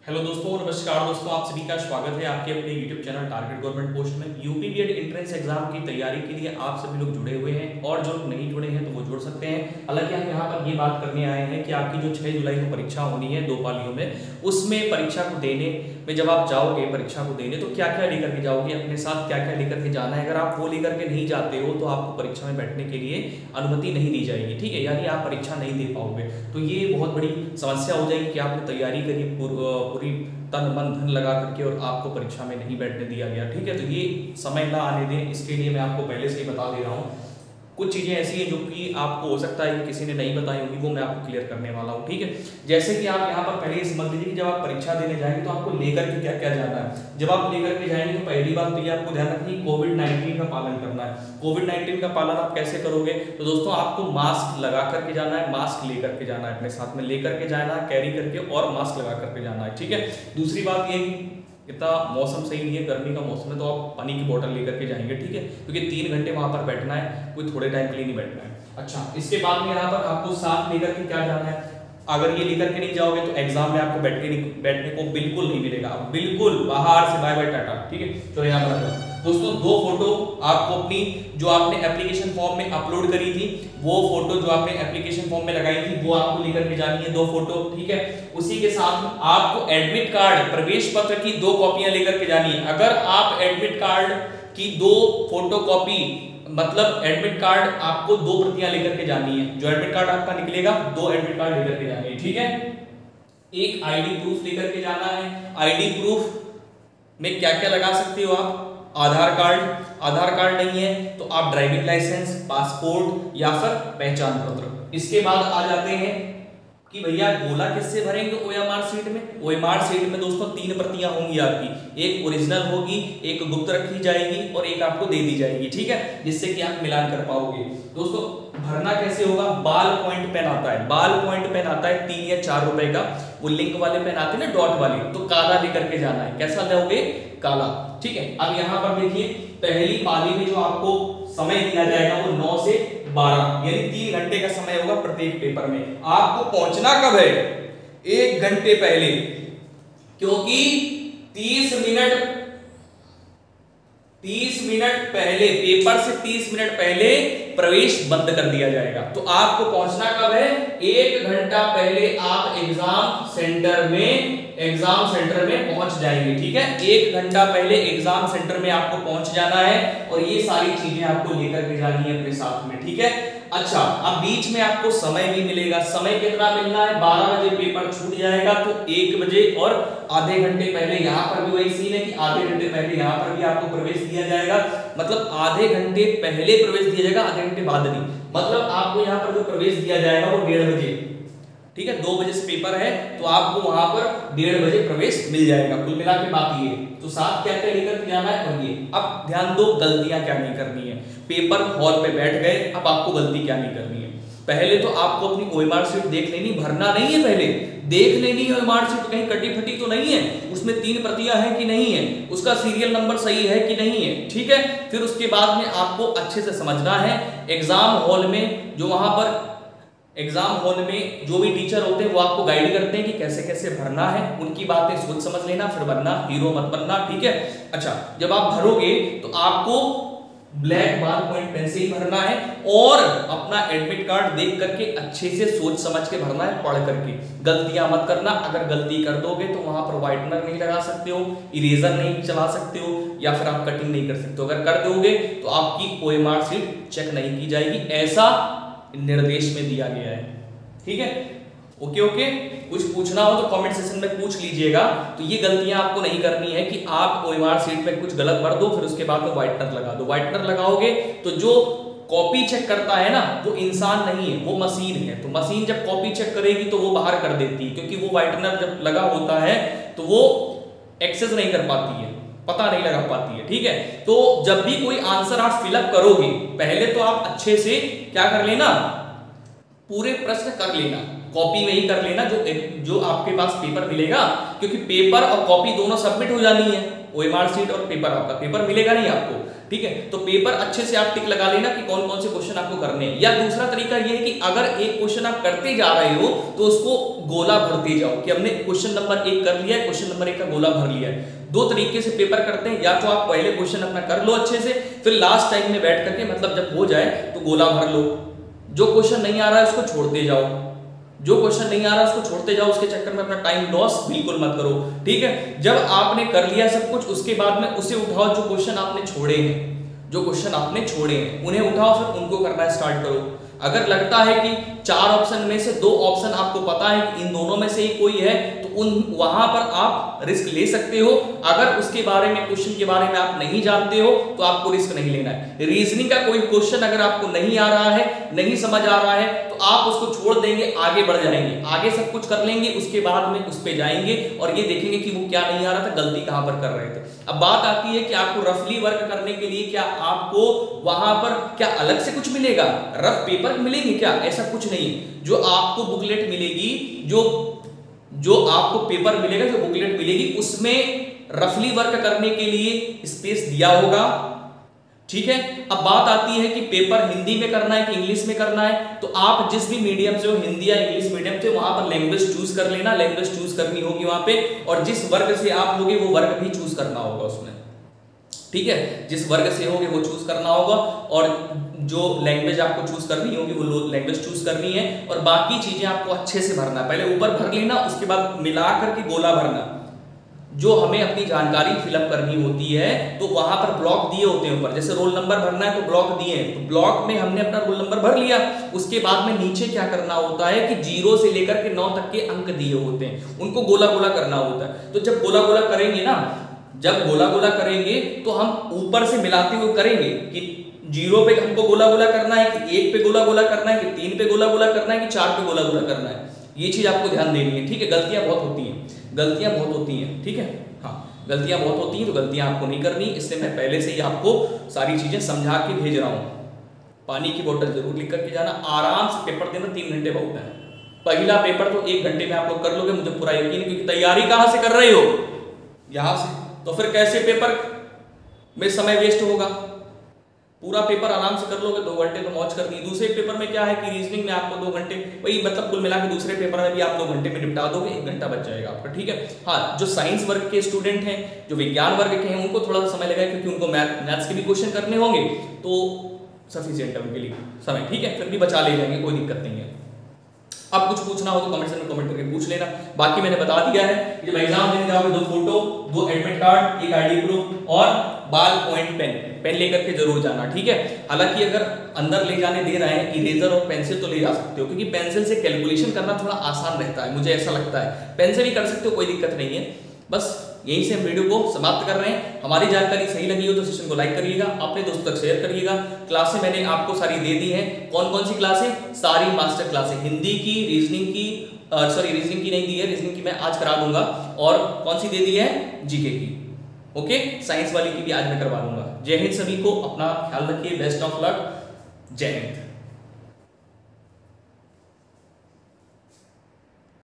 Hello दोस्तों, नमस्कार दोस्तों, आप सभी का स्वागत है आपके अपने YouTube channel target government post में। यूपी बीएड एंट्रेंस एग्जाम की तैयारी के लिए आप सभी लोग जुड़े हुए हैं और जो लोग नहीं जुड़े हैं तो वो जुड़ सकते हैं। हालांकि हम यहाँ पर ये बात करने आए हैं कि आपकी जो 6 जुलाई को परीक्षा होनी है 2 पालियों में, उसमें परीक्षा को देने में जब आप जाओगे परीक्षा को देने तो क्या क्या लेकर के जाओगे, अपने साथ क्या क्या लेकर के जाना है। अगर आप वो लेकर के नहीं जाते हो तो आपको परीक्षा में बैठने के लिए अनुमति नहीं दी जाएगी, ठीक है, यानी आप परीक्षा नहीं दे पाओगे। तो ये बहुत बड़ी समस्या हो जाएगी कि आपने तैयारी करी पूरी तन मन धन लगा करके और आपको परीक्षा में नहीं बैठने दिया गया, ठीक है। तो ये समय ना आने दें, इसके लिए मैं आपको पहले से ही बता दे रहा हूँ। कुछ चीज़ें ऐसी हैं जो कि आपको हो सकता है कि किसी ने नहीं बताई होंगी, वो मैं आपको क्लियर करने वाला हूँ, ठीक है। जैसे कि आप यहाँ पर पहले समझ लीजिए कि जब आप परीक्षा देने जाएंगे तो आपको लेकर के क्या क्या जाना है। जब आप लेकर के जाएंगे तो पहली बात तो ये आपको ध्यान रखनी है, कोविड-19 का पालन करना है। कोविड-19 का पालन आप कैसे करोगे? तो दोस्तों आपको मास्क लगा करके जाना है, मास्क लेकर के जाना है, अपने साथ में लेकर के जाना है, कैरी करके, और मास्क लगा करके जाना है, ठीक है। दूसरी बात ये इतना मौसम सही नहीं है, गर्मी का मौसम है, तो आप पानी की बोतल लेकर के जाएंगे, ठीक है, क्योंकि 3 घंटे वहां पर बैठना है, कोई थोड़े टाइम के लिए नहीं बैठना है। अच्छा, इसके बाद में यहाँ पर आपको साथ लेकर के क्या जाना है। अगर ये लेकर के नहीं जाओगे तो एग्जाम में आपको बैठने को बिल्कुल नहीं मिलेगा, बिल्कुल बाहर से बाय बाय टाटा, ठीक है। चलो यहाँ पर दोस्तों 2 फोटो आपको अपनी जो आपने एप्लीकेशन फॉर्म में अपलोड करी थी, वो फोटो जो आपने एप्लीकेशन फॉर्म में लगाई थी वो आपको लेकर के जानी है, 2 फोटो, ठीक है। उसी के साथ आपको एडमिट कार्ड, प्रवेश पत्र की 2 कॉपियां लेकर के जानी है। अगर आप एडमिट कार्ड की 2 फोटो कॉपी, मतलब एडमिट कार्ड आपको 2 प्रतियां लेकर के जानी है। जो एडमिट कार्ड आपका निकलेगा 2 एडमिट कार्ड लेकर के जानी है, ठीक है। एक आईडी प्रूफ लेकर के जाना है। आईडी प्रूफ में क्या क्या लगा सकते हो आप? आधार कार्ड नहीं है तो आप ड्राइविंग लाइसेंस, पासपोर्ट या फिर पहचान पत्र। इसके बाद आ जाते हैं कि भैया गोला किससे भरेंगे ओएमआर शीट में। ओएमआर शीट में दोस्तों 3 प्रतियां होंगी आपकी, एक ओरिजिनल होगी, एक गुप्त रखी जाएगी और एक आपको दे दी जाएगी, ठीक है, जिससे कि आप मिलान कर पाओगे। दोस्तों भरना कैसे होगा? बाल पॉइंट पेन आता है, बाल पॉइंट पेन आता है 3 या 4 रुपए का, वो लिंक वाले पेन आते हैं ना, डॉट वाले, तो काला लेकर के जाना है। कैसा लोगे? काला, ठीक है। अब यहाँ पर देखिए पहली पाली में जो आपको समय दिया जाएगा वो 9 से 12 यानी 3 घंटे का समय होगा प्रत्येक पेपर में। आपको पहुंचना कब है? 1 घंटे पहले, क्योंकि 30 मिनट पहले, पेपर से 30 मिनट पहले प्रवेश बंद कर दिया जाएगा। तो आपको पहुंचना कब है? 1 घंटा पहले आप एग्जाम सेंटर में पहुंच जाएंगे, ठीक है। 1 घंटा पहले एग्जाम सेंटर में आपको पहुंच जाना है और ये सारी चीजें आपको लेकर के जानी है अपने साथ में, ठीक है। अच्छा, अब बीच में आपको समय भी मिलेगा। समय कितना मिलना है? 12 बजे पेपर छूट जाएगा तो 1 बजे और आधे घंटे पहले, यहाँ पर भी वही सीन है कि आधे घंटे पहले यहाँ पर भी आपको प्रवेश दिया जाएगा। मतलब आधे घंटे पहले प्रवेश दिया जाएगा, आधे घंटे बाद नहीं। मतलब आपको यहाँ पर जो प्रवेश दिया जाएगा वो 1:30 बजे, ठीक है। 2 बजे से पेपर है तो आपको वहां पर 1:30 बजे प्रवेश मिल जाएगा। कुल मिला के बात ये, तो साथ क्या क्या लेकर के जाना है और ये। अब ध्यान दो, गलतियां क्या नहीं करनी है। पेपर हॉल पे बैठ गए, अब आपको गलती क्या नहीं करनी है। पहले तो आपको अपनी ओएमआर शीट देख लेनी, भरना नहीं है, पहले देख लेनी है ओएमआर शीट, कहीं कटी फटी तो नहीं है, उसमें 3 प्रतियां हैं कि नहीं है, उसका सीरियल नंबर सही है कि नहीं है, ठीक है। फिर उसके बाद में आपको अच्छे से समझना है। एग्जाम हॉल में जो भी टीचर होते हैं वो आपको गाइड करते हैं कि कैसे कैसे भरना है, उनकी बातें सोच समझ लेना, फिर भरना, हीरो मत बनना, ठीक है। अच्छा, जब आप भरोगे तो आपको ब्लैक बाल पॉइंट पेन से ही भरना है और अपना एडमिट कार्ड देख करके अच्छे से सोच समझ के भरना है, पढ़ करके। गलतियां मत करना। अगर गलती कर दोगे तो वहां पर व्हाइटनर नहीं लगा सकते हो, इरेजर नहीं चला सकते हो, या फिर आप कटिंग नहीं कर सकते हो। अगर कर दोगे तो आपकी ओएमआर शीट चेक नहीं की जाएगी, ऐसा निर्देश में दिया गया है, ठीक है। ओके, कुछ पूछना हो तो कमेंट सेक्शन में पूछ लीजिएगा। तो ये गलतियां आपको नहीं करनी है कि आप ओएमआर शीट पे कुछ गलत भर दो फिर उसके बाद में व्हाइटनर लगा दो। व्हाइटनर लगाओगे तो जो कॉपी चेक करता है ना, वो इंसान नहीं है, वो मशीन है। तो मशीन जब कॉपी चेक करेगी तो वो बाहर कर देती है, क्योंकि वो व्हाइटनर जब लगा होता है तो वो एक्सेस नहीं कर पाती है, पता नहीं लगा पाती है, ठीक है। तो जब भी कोई आंसर आप फिलअप करोगे, पहले तो आप अच्छे से क्या कर लेना, पूरे प्रश्न कर लेना, कॉपी में ही कर लेना जो आपके पास पेपर मिलेगा, क्योंकि पेपर और कॉपी दोनों सबमिट हो जानी है, ओएमआर शीट और पेपर, आपका पेपर मिलेगा नहीं आपको, ठीक है। तो पेपर अच्छे से आप टिक लगा लेना कि कौन कौन से क्वेश्चन आपको करने हैं। या दूसरा तरीका ये है कि अगर एक क्वेश्चन आप करते जा रहे हो तो उसको गोला भरते जाओ, कि हमने क्वेश्चन नंबर 1 कर लिया है, क्वेश्चन नंबर 1 का गोला भर लिया है। दो तरीके से पेपर करते हैं, या तो आप पहले क्वेश्चन अपना कर लो अच्छे से, फिर लास्ट टाइम में बैठ करके मतलब जब हो जाए तो गोला भर लो। जो क्वेश्चन नहीं आ रहा है उसको छोड़ते जाओ, जो क्वेश्चन नहीं आ रहा उसको छोड़ते जाओ, उसके चक्कर में अपना टाइम लॉस बिल्कुल मत करो, ठीक है। जब आपने कर लिया सब कुछ, उसके बाद में उसे उठाओ जो क्वेश्चन आपने छोड़े हैं, जो क्वेश्चन आपने छोड़े हैं उन्हें उठाओ, फिर उनको करना स्टार्ट करो। अगर लगता है कि 4 ऑप्शन में से 2 ऑप्शन आपको पता है कि इन दोनों में से ही कोई है, तो वहां पर आप रिस्क ले सकते हो। अगर उसके बारे में, क्वेश्चन के बारे में आप नहीं जानते हो तो आपको रिस्क नहीं लेना है। रीजनिंग का कोई क्वेश्चन अगर आपको नहीं आ रहा है, नहीं समझ आ रहा है, तो आप उसको छोड़ देंगे, आगे बढ़ जाएंगे, आगे सब कुछ कर लेंगे, उसके बाद में उस पे जाएंगे और ये देखेंगे कि वो क्या नहीं आ रहा था, गलती कहां पर कर रहे थे। अब बात आती है कि आपको रफली वर्क करने के लिए क्या आपको वहां पर क्या अलग से कुछ मिलेगा, रफ पेपर मिलेंगे क्या? ऐसा कुछ नहीं। जो आपको बुकलेट मिलेगी, जो आपको पेपर मिलेगा, जो बुकलेट मिलेगी, उसमें रफली वर्क करने के लिए स्पेस दिया होगा, ठीक है। अब बात आती है कि पेपर हिंदी में करना है कि इंग्लिश में करना है, तो आप जिस भी मीडियम से हो, हिंदी या इंग्लिश मीडियम से, वहां पर लैंग्वेज चूज कर लेना, लैंग्वेज चूज करनी होगी वहां पे, और जिस वर्ग से आप लोगे वो वर्ग भी चूज करना होगा उसमें, ठीक है। जिस वर्ग से होगे वो चूज करना होगा, और जो लैंग्वेज आपको चूज करनी होगी वो लैंग्वेज चूज करनी है, और बाकी चीजें आपको अच्छे से भरना। पहले ऊपर भर लेना, उसके बाद मिला करके गोला भरना। जो हमें अपनी जानकारी फिलअप करनी होती है तो वहां पर ब्लॉक दिए होते हैं ऊपर, जैसे रोल नंबर भरना है तो ब्लॉक दिए हैं, तो ब्लॉक में हमने अपना रोल नंबर भर लिया। उसके बाद में नीचे क्या करना होता है कि 0 से लेकर के 9 तक के अंक दिए होते हैं, उनको गोला गोला करना होता है। तो जब गोला गोला करेंगे ना, जब गोला गोला करेंगे तो हम ऊपर से मिलाते हुए करेंगे कि 0 पे हमको गोला गोला करना है, कि 1 पे गोला गोला करना है, कि 3 पे गोला गोला करना है, कि 4 पे गोला गोला करना है। ये चीज आपको ध्यान देनी है, ठीक है। गलतियां बहुत होती हैं, गलतियां बहुत होती हैं, ठीक है। हाँ, गलतियां बहुत होती हैं, तो गलतियां आपको नहीं करनी, इसलिए मैं पहले से ही आपको सारी चीजें समझा के भेज रहा हूं। पानी की बोतल जरूर लेकर के जाना, आराम से पेपर देना, 3 घंटे बहुत है। पहला पेपर तो 1 घंटे में आप लोग कर लोगे, मुझे पूरा यकीन है, क्योंकि तैयारी कहां से कर रहे हो, यहां से। तो फिर कैसे पेपर में समय वेस्ट होगा? पूरा पेपर आराम से कर लोगे, 2 घंटे तो मौज करनी। दूसरे पेपर में क्या है कि रीजनिंग में आपको 2 घंटे, वही मतलब कुल मिला के दूसरे पेपर में भी आप 2 घंटे में निपटा दोगे, 1 घंटा बच जाएगा आपका, ठीक है। हाँ, जो साइंस वर्ग के स्टूडेंट हैं, जो विज्ञान वर्ग के हैं, उनको थोड़ा सा समय लगेगा, क्योंकि उनको मैथ्स के भी क्वेश्चन करने होंगे, तो सफिशिएंट है उनके लिए समय, ठीक है। फिर भी बचा ले जाएंगे, कोई दिक्कत नहीं है। अब कुछ पूछना हो तो कमेंट सेक्शन में कमेंट करके पूछ लेना। बाकी मैंने बता दिया है, जब एग्जाम देने जाओगे 2 photo, 2 admit card, 1 ID proof और बाल पॉइंट पेन लेकर के जरूर जाना, ठीक है। हालांकि अगर अंदर ले जाने दे रहे हैं इरेजर और पेंसिल तो ले जा सकते हो, क्योंकि पेंसिल से कैलकुलेशन करना थोड़ा आसान रहता है, मुझे ऐसा लगता है। पेन से भी कर सकते हो, कोई दिक्कत नहीं है। बस यहीं से हम वीडियो को समाप्त कर रहे हैं। हमारी जानकारी सही लगी हो तो सेशन को लाइक करिएगा, अपने दोस्तों तक शेयर करिएगा। क्लासें मैंने आपको सारी दे दी हैं। कौन कौन सी क्लासें? सारी मास्टर क्लासें, हिंदी की, रीजनिंग की, रीजनिंग की नहीं दी है, रीजनिंग की मैं आज करा दूंगा। और कौन सी दे दी है? जीके की, ओके। साइंस वाली की भी आज मैं करवा दूंगा। जय हिंद सभी को, अपना ख्याल रखिए, बेस्ट ऑफ लक, जय हिंद।